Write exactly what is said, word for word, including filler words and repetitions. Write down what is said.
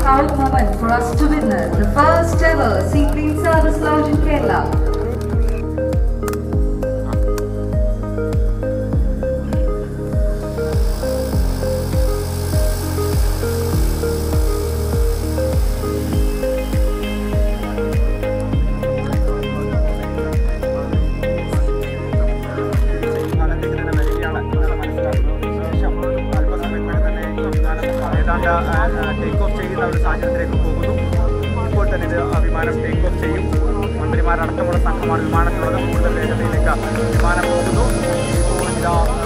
proud moment for us to witness the first ever Seaplane service launch in Kerala. Take off ചെയ്യുന്ന ഒരു സാഹചര്യത്തിലേക്ക് പോകുന്നു. ഇപ്പോൾ തന്നെ ഇത് വിമാനം ടേക്ക് ഓഫ് ചെയ്യും. മന്ത്രിമാരടക്കമുള്ള സംഘമാണ് വിമാനത്തിലുള്ളത്. കൂടുതൽ വേഗതയിലേക്ക് വിമാനം പോകുന്നു. ഇപ്പോൾ